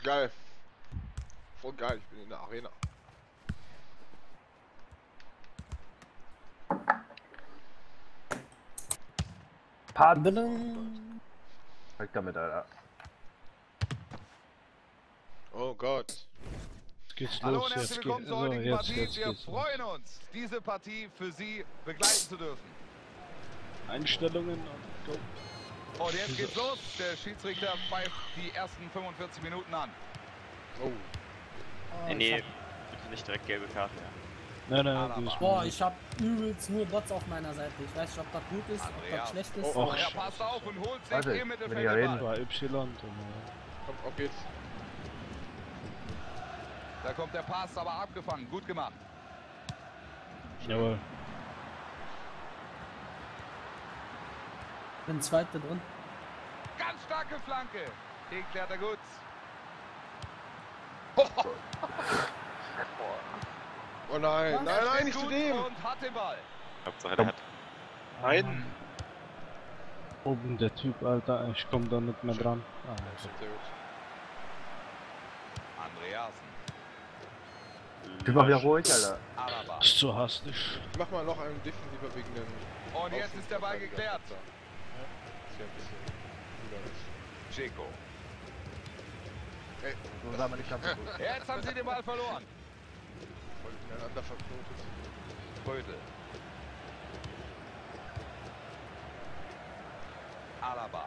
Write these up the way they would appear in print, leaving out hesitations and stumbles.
Geil. Voll geil, ich bin in der Arena. Weg damit, Alter. Oh Gott. Jetzt geht's Hallo los, und herzlich jetzt willkommen geht, zur so, heutigen jetzt Partie. Wir geht's freuen los. uns, diese Partie für Sie begleiten zu dürfen. Einstellungen und go. Und jetzt geht's los. Der Schiedsrichter pfeift die ersten 45 Minuten an. Oh. Nee, bitte nicht direkt gelbe Karte, ja. Nein, Alaba. die ist Boah, ich hab übelst nur Bots auf meiner Seite. Ich weiß nicht, ob das gut ist, ob Andreas. das schlecht ist. Oh, Er passt auf und holt sich Warte, im wenn Mittelfeld ihr den reden Ball. bei Y. Komm, auf geht's. Da kommt der Pass, aber abgefangen. Gut gemacht. Jawohl. Bin zweite drin. Ganz starke Flanke. Den klärt er gut. Oh nein, Was? nein, nein, nicht zu Gut dem. und hat den Ball. Hauptsache der hat. Nein. Oben der Typ, Alter, ich komm da nicht mehr dran. Ah, Sehr gut. Andreasen. Ich mach wieder ruhig, Alter. Alaba. ist so hastig. Ich mach mal noch einen defensiver wegen dem. Und jetzt ist der Ball geklärt. Ja. Dass hier ein bisschen cooler ist. Chico. Ey, So war man nicht ganz so gut. Jetzt haben sie den Ball verloren. voll ineinander verknotet. Rödel. Alaba.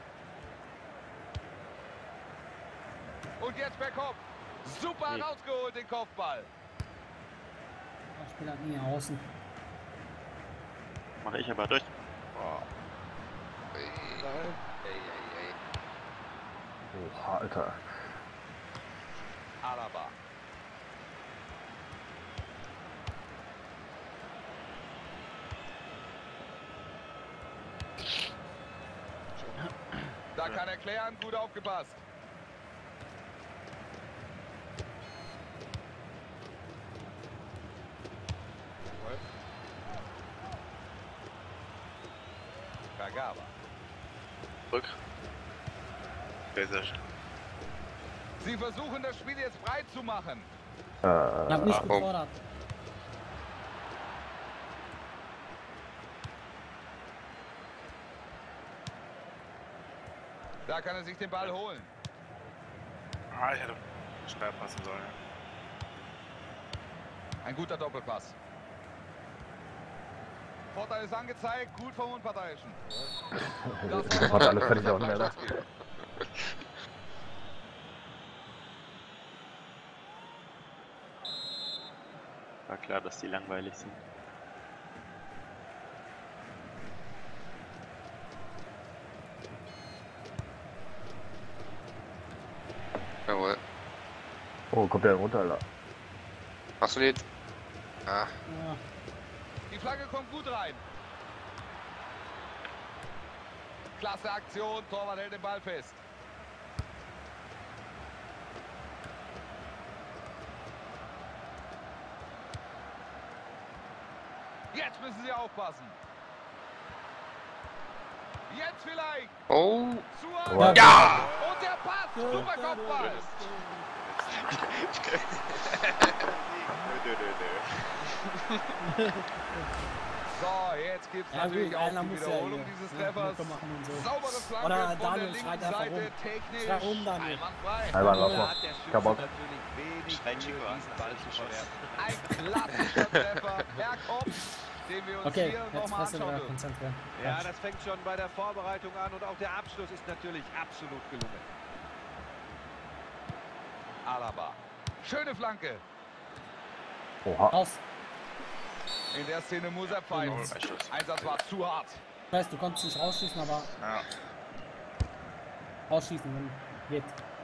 Und jetzt per Kopf. Super Nee. rausgeholt, den Kopfball. Ich spiele halt nie außen. Mache ich aber durch. Nein. Oha, Alter. Alaba. Da kann er klären, gut aufgepasst. Kagawa. Rück. Okay, sehr schön. Sie versuchen das Spiel jetzt breit zu machen. Ich hab nicht gefordert. Da kann er sich den Ball holen. Ah, ich hätte schneller passen sollen. Ein guter Doppelpass. Vorteil ist angezeigt, gut vom Unparteiischen. Das hat alles fertig auch nicht mehr, ne? War klar, dass die langweilig sind. Jawohl. Oh, kommt der runter, Alter. Machst du den? Ah, Ja. Die Flagge kommt gut rein. Klasse Aktion, Torwart hält den Ball fest. Jetzt müssen sie aufpassen. Jetzt vielleicht. oh. Suarez. Ja. Und der Pass. Super Kopfball. So, jetzt gibt es Ja, natürlich gut, auch einer die muss ja Wiederholung hier, dieses ne, Treffers. Mucke machen und so. Saubere Flanke Oder von Daniel der schreit linken einfach Seite. rum. Technisch Schrei rum, Daniel. einwandfrei. Einmal lass mal. Kein Bock. Schreit Chico an, Ball zu schwer. Ein klassischer Treffer, bergab, den wir uns Okay, hier jetzt nochmal Fresse anschauen wieder dürfen. konzentrieren. Ja, das fängt schon bei der Vorbereitung an und auch der Abschluss ist natürlich absolut gelungen. Alaba. Schöne Flanke. Oha. Raus. In der Szene muss er pfeifen. Freischuss. Einsatz war zu hart. Ich weiß, du konntest nicht rausschießen, aber Ja. rausschießen, wenn geht.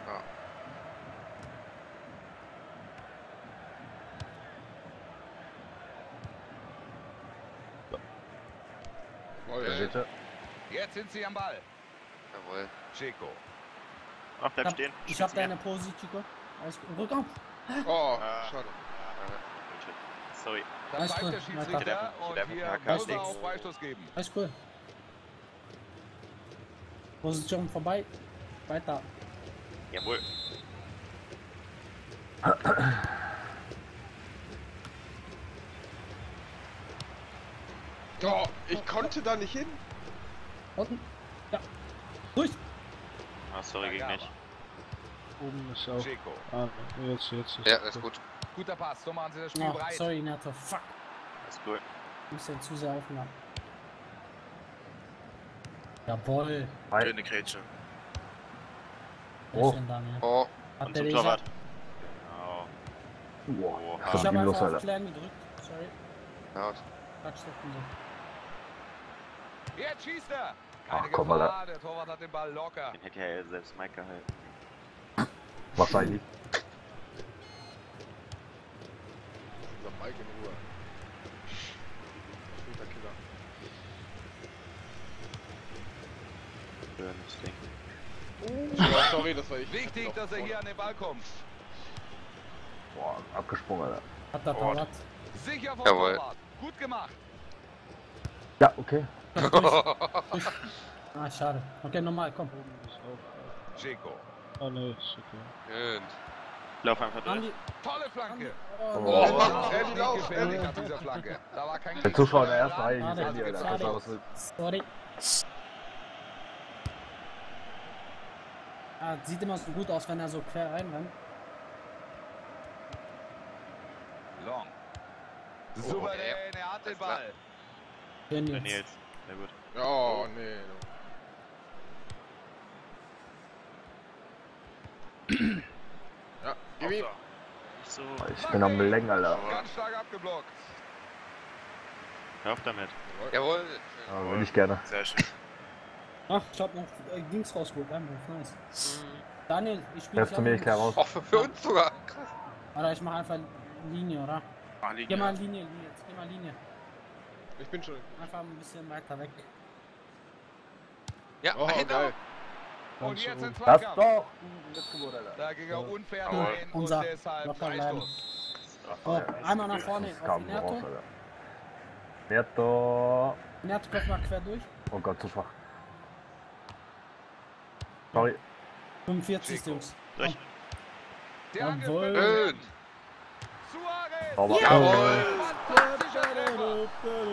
Oh, ja. Bitte. Jetzt sind sie am Ball. Jawohl. Chico. Ach, bleib stehen. Ich hab deine Pose, Chico. Rückraum. Oh, Ah. schade. Sorry. Da Alles pfeift cool. der Schiedsrichter Weiter. und Weiter. hier Weiter. muss er auch Freistoß geben. Alles cool. Position vorbei. Weiter. Jawohl. Oh, ich konnte da nicht hin. Unten. Ja. Durch. Ah, sorry, ging nicht. Oben ist auch. Dzeko. Ah, jetzt ist Ja, ist gut. Guter Pass, so machen sie das Spiel Oh, breit. sorry, Nato. Fuck. Ist cool. Ich muss ja zu sehr aufnehmen. Jawohl. Schöne Grätsche. Sehr Oh. schön, Daniel. Oh, Hat Und der zum Leser? Torwart. Oh. Boah, Oha. das Ich ist habe los, einfach auf Alter. Klären gedrückt. Sorry. ja. Quatsch, das bin so. Jetzt schießt er. Ach, Keine komm mal da. Gefahr, der Torwart hat den Ball locker. Den hätte ja selbst Mike gehalten. Wahrscheinlich. Unser Mike in Ruhe. Guter Killer. Schönes Ding. Ja, sorry, das war ich. Wichtig, dass er hier an den Ball kommt. Boah, abgesprungen, Alter. Hat der Torwart. Sicher vom Jawohl. Torwart. Gut gemacht. Ja, okay. Ah, schade. Okay, nochmal, komm. oben ist auch. Dzeko. Ah, ne, ist okay. Schön. Lauf einfach durch. Andi. Tolle Flanke. Oh. Andy, Nicht lauf, gefährlich nach dieser Flanke. Da war kein Der Zuschauer in der ersten Gegner Reihe dran. hieß Andy, Alter. Das war was für... Sorry. Ah, sieht immer so gut aus, wenn er so quer reinrennt. Long. Souverän, er hat den Ball. Schön Der jetzt. Nils. Sehr gut. Oh, nee. Ja, gib ihm. Nicht so. Ich bin am Lenken, Alter. Ganz stark abgeblockt. Hör auf damit. Jawohl. Ja, will ich gerne. Sehr schön. Ach, ich hab noch Dings rausgeholt. Einwurf, nice. Daniel, ich spiele Helft zu mir, ich klär raus. Auch für uns sogar. Krass. Oder ich mach einfach Linie, oder? Ah, liegen. Geh mal Linie, jetzt. Geh mal Linie. Ich bin schon. Einfach ein bisschen weiter weg. Ja, Oh, genau. geil. Und jetzt in Das Zweikampf. doch! Letztgeburt, Alter. Da ging er unfair Ja. rein und Unser deshalb locker bleiben. Freistoß. Oh, einmal nach vorne Das auf kam raus, Inerto. Alter. Inerto. Inerto kommt mal quer durch. Oh Gott, zu schwach. Sorry. 45 Dzeko. Jungs. Durch. Der Jawohl. Angriff. Schön. Suarez. Sauber. Jawohl. Fantastischer Treffer.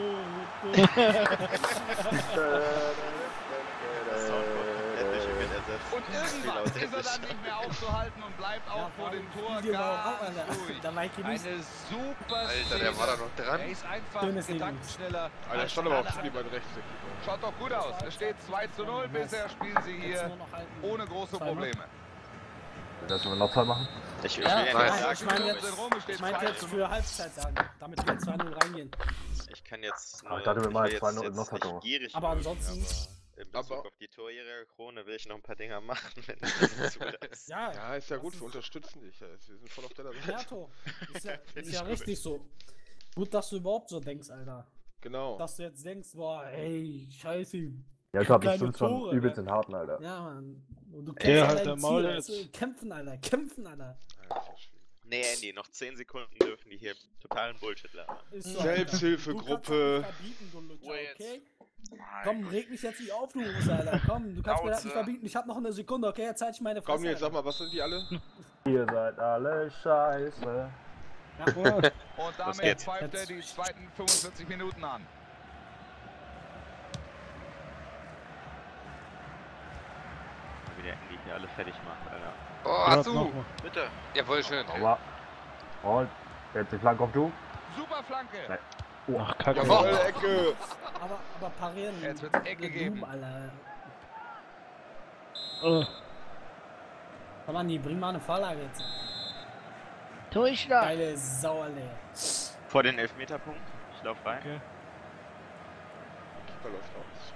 Das Soundboard komplett durch den Wind ersetzt. Und irgendwann ist er dann nicht mehr aufzuhalten und bleibt auch vor dem Tor Video war auch, ganz Alter. ruhig. Da war ich genießt. Eine super Alter, der war da noch Er dran. ist einfach Schönes Ding. gedankenschneller. Alter, als stand aber alle auch viel weit rechts. Schaut doch gut aus. Es steht 2:0. Bisher spielen sie Jetzt hier nur noch halten. ohne große Zweimal. Probleme. Dass wir noch zwei machen? Ich will Ja, ja nein. nicht ich meine sagen, jetzt, Rom steht ich mein 2:0. jetzt für Halbzeit sagen, damit wir 2-0 reingehen. ich kann jetzt Ah, ich dachte, wir machen will jetzt 2-0 noch nicht Tore. gierig Aber wirken, ansonsten- aber in Bezug Aber- auf die Torjägerkrone will ich noch ein paar Dinger machen, wenn das zulässt. Ja, Ja, ist ja gut, das wir unterstützen dich. Wir sind voll auf deiner Seite. Inerto. Ist ja, Find ist ich ja gut. richtig so. Gut, dass du überhaupt so denkst, Alter. Genau. Dass du jetzt denkst, boah, ey, scheiße. Ja, ich hab Kleine bestimmt schon Tore, übelst ne? den harten, Alter. Ja, Mann. Und du Der kämpfst halt an der deinem Maul Ziel, jetzt. weißt du? Kämpfen, Alter. Kämpfen, Alter. Alter Schwede. Nee, Andy, noch 10 Sekunden dürfen die hier totalen Bullshit labern. Ist so, Selbsthilfegruppe. Du kannst das nicht verbieten, du Lutscher, okay? Komm, reg mich jetzt nicht auf, du Hose, Alter. Komm, du kannst mir das nicht verbieten. Ich hab noch eine Sekunde, okay? Jetzt zeig ich meine Fresse. Komm jetzt, sag Alter. mal, was sind die alle? Ihr seid alle scheiße. Ja, Und Los damit geht's. pfeift er Jetzt. die zweiten 45 Minuten an. Wie der Andy hier alle fertig macht, Alter. Oh, Grad hast du? noch mal. Bitte. Jawohl, schön. Aber. Und jetzt die Flanke auf du. Super Flanke. Nein. Ach, Kacke. Jawohl, Ecke. aber parieren. Jetzt wird's Ecke Doom, geben. Alter. Oh. Komm an, die bring mal eine Vorlage jetzt. Durchschlag. Geile Sau, Alter. Vor den Elfmeterpunkt. Ich lauf rein. Okay. Keeper läuft raus.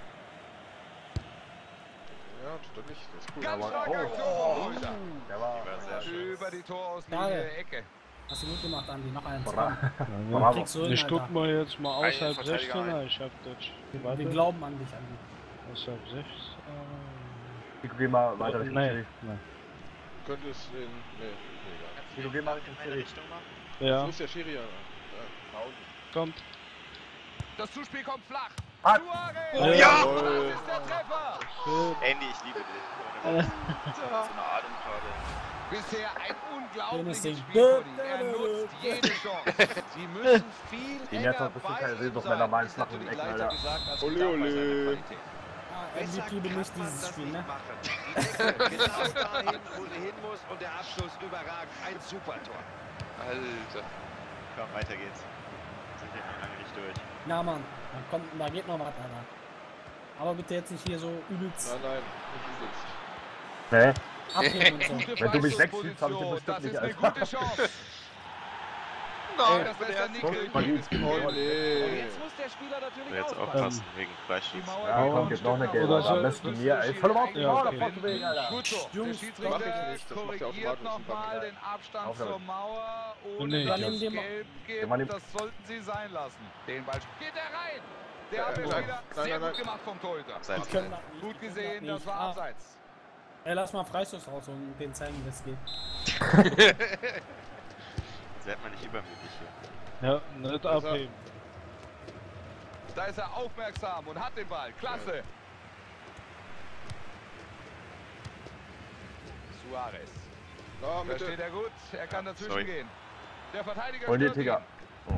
Ja, tut er nicht. Das ist cool. Ganz Aber, starke Aktion von Reuter. Der war. Die war sehr schön. Über die Torauslinie Geil. Ecke. Hast du gut gemacht, Andi. Noch einen. Bra- Ja, Bravo. Kriegst du hin, ich guck Alter. mal jetzt mal außerhalb Verteidiger 16er. Ich hab das. Wir Warte. glauben an dich, Andi. Außerhalb 16. Nico, geh mal weiter Richtung Nein. Schiri. Nein. könnte es in. Nee, egal. Nico, geh mal Richtung Eine Schiri. Richtung machen? Wo Ja, ist der Schiri? Ja. kommt. Das Zuspiel kommt flach. Hat. Suarez! Ja! Das ist der Treffer! Andy, ich liebe dich. So eine Ahnung gerade. Bisher ein unglaubliches Schönes Spiel Ding. von ihm. Er nutzt jede Chance. Sie müssen viel Die enger Netzer bist du keine bei ihm Sehnsucht mehr sein. dabei, Ist flachen natürlich Ecken, leichter Alter. gesagt als Ole, getan bei seiner ole. Qualität. MVP bin ich dieses Spiel, ne? Die Ecke genau dahin, wo sie hin muss und der Abschluss überragend. Ein super Tor. Alter. Komm, weiter geht's. Sind wir noch lange nicht durch. Na Mann, da geht noch was, Alter. Aber bitte jetzt nicht hier so übelst Nein, nicht übelst. Nee, abheben und so. Gute Wenn du mich wegschiebst, hab ich den Freistoßposition. bestimmt Das nicht, ist eine Alter. gute Chance. Nein, Das lässt er nicht durch. verdient. Oh Und nee. jetzt muss der Spieler natürlich Jetzt aufpassen. aufpassen wegen Die Freistoß. Mauer Ja, geht komm, ein gib Stück noch eine nach gelbe, oben. aber am besten mir. Ey, voll auf die Mauer, Einwurf. davon zu wegen, Alter. Gut so. Der Jungs, Schiedsrichter mach ich nicht, das macht ja korrigiert automatisch ein nochmal Ball. den Abstand Auf damit. zur Mauer, ohne Nee, dass ja. es Nimm den gelb Ja, man gibt. nimmt- Das sollten sie sein lassen. Den Ball geht er rein. Der hat nein, den Spieler nein, sehr nein. gut gemacht vom Torhüter. Abseits. Die können das nicht, Gut die können gesehen, das das nicht. war Ah, abseits. ey, lass mal Freistoß raus und den zeigen, wie es geht. Jetzt wird man nicht übermütig hier. Ja, nicht abheben. Da ist er aufmerksam und hat den Ball. Klasse. Suarez. Da, Da Mitte. steht er gut. Er kann dazwischen sorry. gehen. Der Verteidiger Und die stört ihn. Tiger. Oh.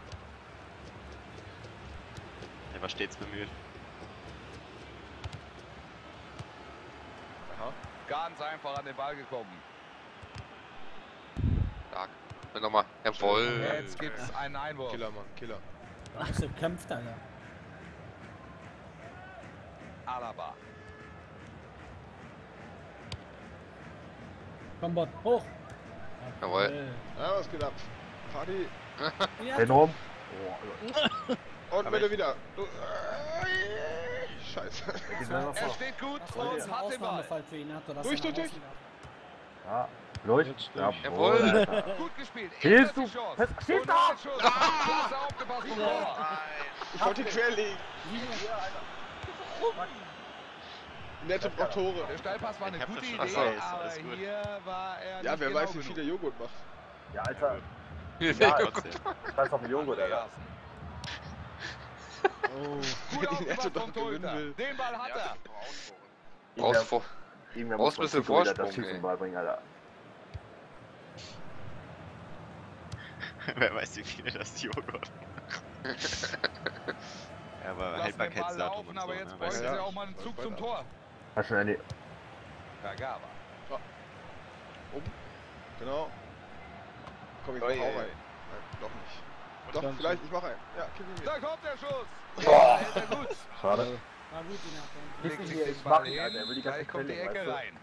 Er war stets bemüht. Aha. Ganz einfach an den Ball gekommen. Stark. Und nochmal. Jawohl. Jetzt gibt es einen Einwurf. Killer, Mann, Killer. Da ist der kämpft, Alter. Alaba. Komm, Bot, hoch. Jawohl. Ja, was geht ab? Party. Ja, Den rum. Oh, Und bitte wieder. Du, Scheiße. Er steht gut das war jetzt und ein hat den Ball. Ausnahmefall für ihn, hat er das Durch, dann durch. rausgedacht. Ja, durch. Jetzt Jawohl. Jawohl. Alter. Gut gespielt. Schießt Erste du? Chance. Schieß Und doch! ein Schuss. Klasse aufgepasst vom Tor. Ich wollte querlegen. Nette braucht Tore. Der Steilpass war eine Ich hab gute das Idee, schon gesagt, aber alles gut. hier war er Ja, nicht wer genau weiß, wie viel genug. der Joghurt macht. Ja, Alter. Ja, Trotzdem. Scheiß auf den Joghurt, Alter. Andreasen. Oh, Gut wenn aufgepasst Nette vom doch gewinnen Torhüter. will. Den Ball hat er. Brauchst vor. Irgendwer Brauchst muss ein bisschen Chico wieder Vorsprung, das Schießen ey. beibringen, Alter. Wer weiß, wie viele das Joghurt macht. Ja, aber Lassen den Ball Haltbarkeitsdatum laufen, und so, aber ne? jetzt Weißt bräuchte du? ja. er auch mal einen Zug zum Tor. Hast schon eine. Kagawa. Genau. Komm, ich mach auch Oi, einen. oi. Nein, doch nicht. Doch, dann vielleicht, ich mach einen. Ja, gib ihn mir. Da kommt der Schuss. Ja, hält er gut. Schade. War gut, die Nachricht. Legt Wissen sich wir, den ich Ball mach ihn, Alter. Er will die hin. ganze Gleich kommt die Quelle, Ecke weißt du? rein.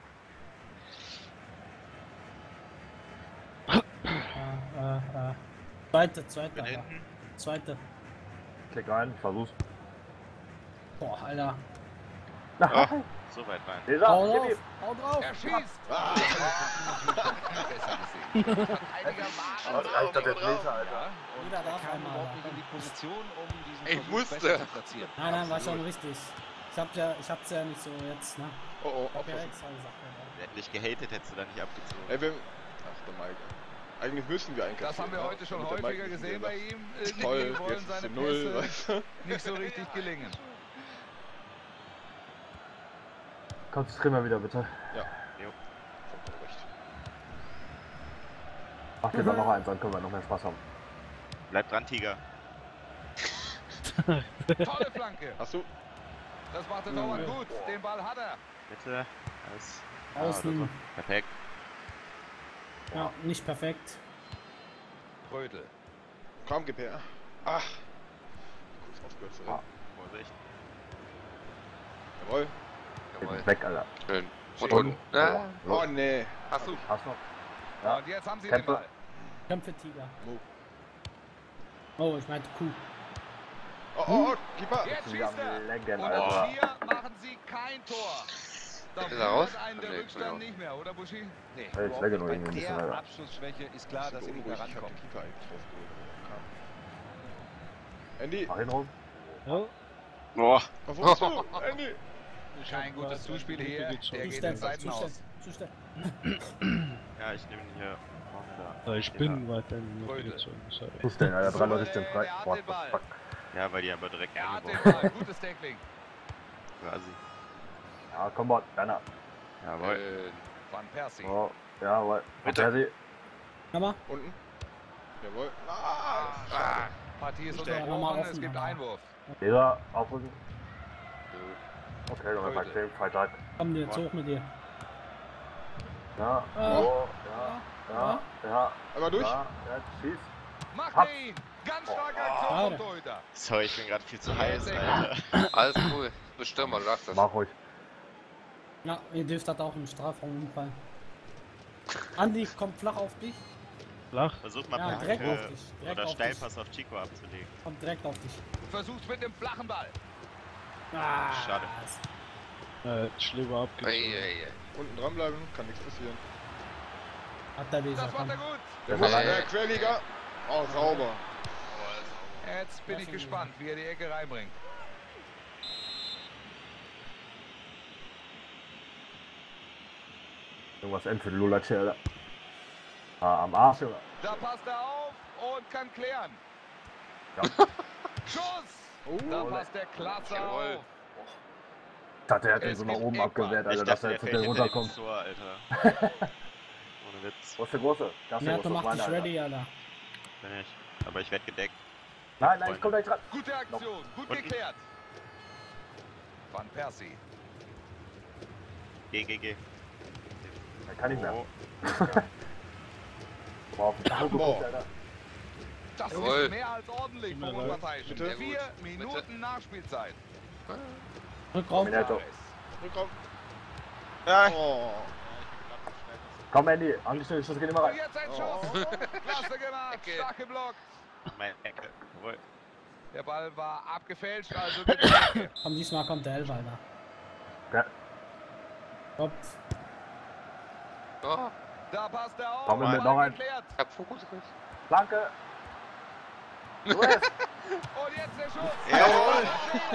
Zweite, Bin Alter. hinten. Zweite. Klick rein, ich versuch's. Boah, Alter. Oh, so weit rein. Dieser, Hau gib drauf, ihm. hau drauf. Er schießt. Ah, Besser gesehen. Verteidiger Oh, reicht doch der Meter, Alter. Jeder darf Kam einmal. überhaupt nicht in Alter. die Position, um diesen Ich Versuch musste. besser zu platzieren. Nein, war schon richtig. Ich hab's ja nicht so jetzt, ne? oh, oh, Ich hab ja aufpassen. extra gesagt, Alter. Hätte dich gehatet, hättest du da nicht abgezogen. Ey, ach, der Mike. Eigentlich müssen wir eigentlich. Das haben wir heute schon häufiger gesehen bei ihm. Irgendwie Toll, wollen jetzt ist seine die Null, Pässe weißt du? nicht so richtig gelingen. Konzentrier mal wieder, bitte. Vollkommen recht. Mach dir dann noch eins, dann können wir noch mehr Spaß haben. Bleib dran, Tiger. Tolle Flanke. Hast du? Das macht der Torwart gut. Den Ball hat er. Bitte. Alles. Außen. oder so. Perfekt. Ja, nicht perfekt. Brödel. Komm, gib her. Ach. Kurz aufgehört zu reden. Vorsicht. Jawohl. Jawohl. Weg, Alter. Schön. Und Und? unten. Ja. Oh, nee. Hast du. Hast noch? Ja. Und jetzt haben sie Kämpfe. den Ball. Kämpfe Tiger. Mo. Oh, ich meinte Kuh. Oh, oh, Keeper. Jetzt Wir schießt er. am Lenken, Und Alter. auch hier machen sie kein Tor. Da Ist er raus? führt einen der Nee, Rückstand genau. nicht mehr, oder Buschi? Nee, ich überhaupt lege nicht. nur Bei irgendwie ein bisschen der weiter. Abschlussschwäche ist klar, dass sie nicht mehr Ich hab rankommen. den Keeper eigentlich rausgeholt. Andy, Mach ihn rum. Ja, Boah. wo bist du? Andy. Kein gutes Zuspiel hier. Der geht in Zustand, Seiten aus. Zustand. Ja, ich nehme ihn hier vorne da. ich bin weiterhin Brödel. mitgezogen, sorry. Fußstellen, Alter. 3 Leute stehen frei. Der hat What den the Ball. fuck. Ja, weil die aber direkt Er hat den eingebaut Ball. Gutes Tackling. quasi. Ja, komm mal, Werner. Jawohl. Van Persie. Oh, jawohl. Bitte. Persi. Hammer. Unten. Jawohl. Ah, Partie ist Stell. Nochmal unterbrochen, es offen, gibt aber- Einwurf. Jeder aufrücken. Okay, dann sagt den Freitag. Komm jetzt hoch mit dir. Ja, Ah. oh, ja. einmal durch. Ja, schieß. Macht Hab. ihn! Ganz starke Oh. Aktion vom Torhüter. Sorry, ich bin gerade viel zu heiß, Alter. Alles cool. Bestimmt mal, du darfst das. Mach ruhig. Ja, ihr dürft das auch im Strafraum umfallen. Andi, kommt flach auf dich. Flach. Versuch mal Ja, direkt auf dich. Direkt oder auf Steilpass auf Chico abzulegen. Kommt direkt auf dich. Versucht mit dem flachen Ball. Ah, Schade. Schleber abgezogen. Ei. Unten dranbleiben, kann nichts passieren. Hat der Leser. Das macht er Komm. gut. Der Der alleine. Querliga. Oh, sauber. Jetzt bin ich gespannt, wie er die Ecke reinbringt. Irgendwas End für die Lulatsch, Alter. Ah, am Arsch, Junge. Da passt er auf und kann klären. Ja. Schuss! Da passt der klasse Jawohl. auf. Ich dachte, er hat den Es so nach gibt oben Eckball. abgewehrt, Ich Alter, dass dachte, er der jetzt fällt mit hinter runterkommt. ins Tor, Alter. Ohne Witz. Wo ist der Große? Das ist der Merkel Große, macht dich meiner, Alter. ready, Alter. Bin ich. Aber ich werde gedeckt. Nein, ich komm gleich dran. Gute Aktion, gut Unten. geklärt. Van Persie. Geh. Er kann nicht mehr. Oh. Boah, auf den Tag geguckt, Boah. Alter. Das Jawohl. ist mehr als ordentlich vom Unparteiischen. Bitte. 4 Gut. Minuten Bitte. Nachspielzeit. Rückraum. Minato. Rückraum. Ja. Oh. Komm, Andy, angestellt, das geht immer Und rein. jetzt ein Schuss. Klasse gemacht, Ecke. stark geblockt. Meine Ecke. Jawohl. Der Ball war abgefälscht, also gibt es Ecke. Komm, diesmal kommt der Elfer, Alter. Ja. Kopf. Oh, Da passt er auf. Komm, wir mit Ball noch ein. geklärt. ich hab Fokus gekriegt. Flanke. Luis. Und jetzt der Schuss. Jawohl.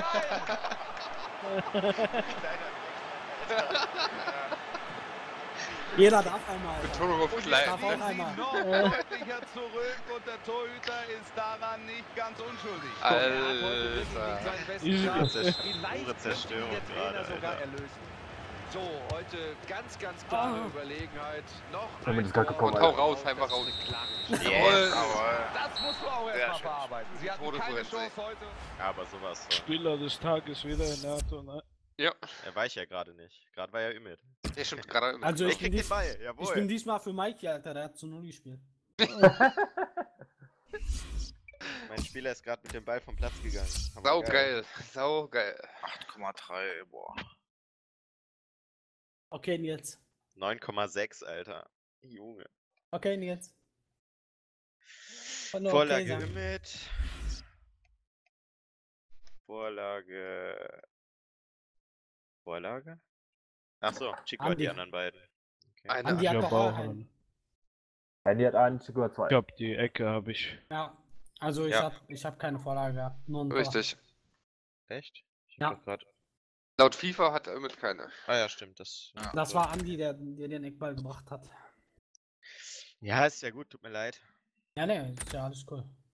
Jeder darf einmal, Alter. Betonung auf Und jetzt klein. darf auch ziehen einmal. sie noch deutlicher zurück und der Torhüter ist daran nicht ganz unschuldig. Alter. Pure Zerstörung gerade, Alter. So, heute ganz klare Überlegenheit. Noch Damit ein ist gar Tor. gekommen, Und hau Alter. raus, einfach raus. Yes. Das musst du auch Sehr erstmal schön. verarbeiten. Sie hatten keine Todesforensik. Chance heute. Aber sowas von. Spieler des Tages wieder in Nato, ne? Ja, Er war ich ja gerade nicht. Gerade war ja Ümit. der stimmt gerade. Also Ich ich bin, krieg den Ball, ich bin jawohl. diesmal für Mikey, Alter, der hat zu 0 gespielt. Mein Spieler ist gerade mit dem Ball vom Platz gegangen. Aber Saugeil, saugeil. 8,3, boah. Okay, Nils. 9,6, Alter. Junge. Okay, Nils. Kann nur Vorlage okay sein. Ümit. Vorlage. Achso, Chico hat Andi. die anderen beiden. Okay. Eine Andi hat Ja, doch auch Bauern. einen. Andy hat einen, Chico hat zwei. Ich hab die Ecke, hab ich. Ja, also ich Ja. hab keine Vorlage gehabt. Nur ein Tor. Richtig. Echt? Ich Ja. hab doch grad... Laut FIFA hat er mit keine. Ah ja, stimmt. Das, Das war Andi, der den Eckball gebracht hat. Ja, ist ja gut, tut mir leid. Ja, ne, ist ja alles cool.